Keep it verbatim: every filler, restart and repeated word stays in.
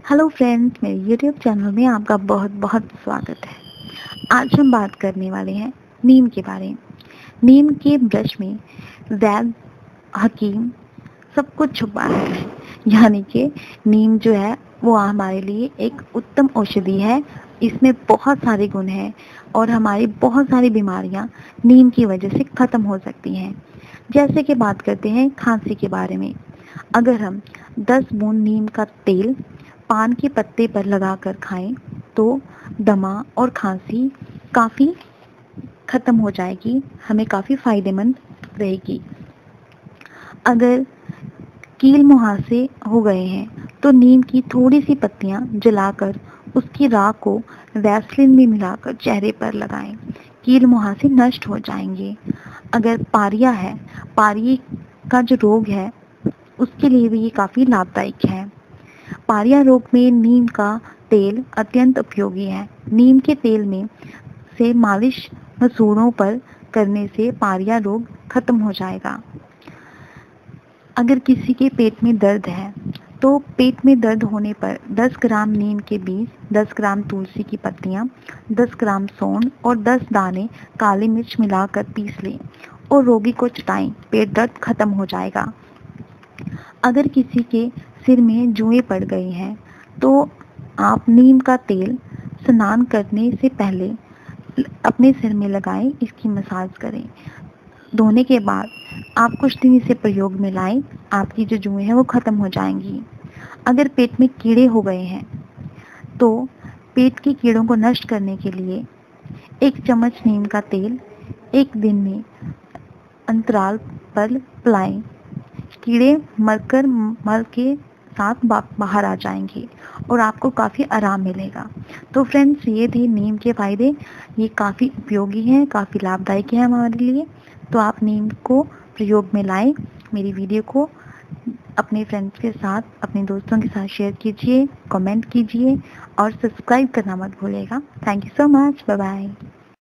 Hello friends, मेरे YouTube channel में आपका बहुत बहुत स्वागत है। आज हम बात करने वाले हैं नीम के बारे में। नीम के ब्रश में वैद्य, हकीम सब कुछ छुपा है। यानी कि नीम जो है वो हमारे लिए एक उत्तम औषधि है। इसमें बहुत सारे गुण हैं और हमारी बहुत सारी बीमारियां नीम की वजह से ख़त्म हो सकती हैं। जैसे कि बात करते हैं खांसी के बारे में। अगर हम दस बूंद नीम का तेल पान के पत्ते पर लगाकर खाएं तो दमा और खांसी काफ़ी ख़त्म हो जाएगी, हमें काफ़ी फायदेमंद रहेगी। अगर कील मुहासे हो गए हैं तो नीम की थोड़ी सी पत्तियां जलाकर उसकी राख को वैसलीन में मिलाकर चेहरे पर लगाएं, कील मुहासे नष्ट हो जाएंगे। अगर पारिया है, पारिये का जो रोग है उसके लिए भी ये काफ़ी लाभदायक है। पारिया रोग में नीम का तेल अत्यंत उपयोगी है। नीम के तेल में से मालिश मसूड़ों पर करने से पारिया रोग खत्म हो जाएगा। अगर किसी के पेट में दर्द है तो पेट में दर्द होने पर दस ग्राम नीम के बीज, दस ग्राम तुलसी की पत्तियां, दस ग्राम सौंठ और दस दाने काली मिर्च मिलाकर पीस लें और रोगी को चटाएं, पेट दर्द खत्म हो जाएगा। अगर किसी के सिर में जुएं पड़ गई हैं तो आप नीम का तेल स्नान करने से पहले अपने सिर में लगाएं, इसकी मसाज करें। धोने के बाद आप कुछ दिन इसे प्रयोग में लाएं, आपकी जो जुएं हैं वो खत्म हो जाएंगी। अगर पेट में कीड़े हो गए हैं तो पेट के कीड़ों को नष्ट करने के लिए एक चम्मच नीम का तेल एक दिन में अंतराल पर पिलाएं। कीड़े मरकर मल के साथ बाहर आ जाएंगे और आपको काफ़ी आराम मिलेगा। तो फ्रेंड्स, ये थे नीम के फ़ायदे। ये काफ़ी उपयोगी हैं, काफ़ी लाभदायक है हमारे लिए। तो आप नीम को प्रयोग में लाएं। मेरी वीडियो को अपने फ्रेंड्स के साथ, अपने दोस्तों के साथ शेयर कीजिए, कमेंट कीजिए और सब्सक्राइब करना मत भूलिएगा। Thank you so much. Bye bye.